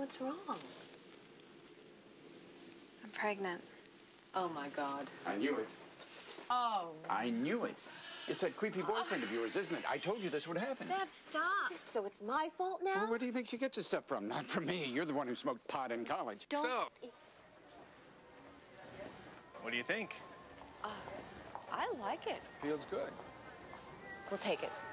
What's wrong? I'm pregnant. Oh, my God. I knew it. Oh. I knew it. It's that creepy boyfriend of yours, isn't it? I told you this would happen. Dad, stop. So it's my fault now? Well, where do you think she gets this stuff from? Not from me. You're the one who smoked pot in college. Don't... So, what do you think? I like it. Feels good. We'll take it.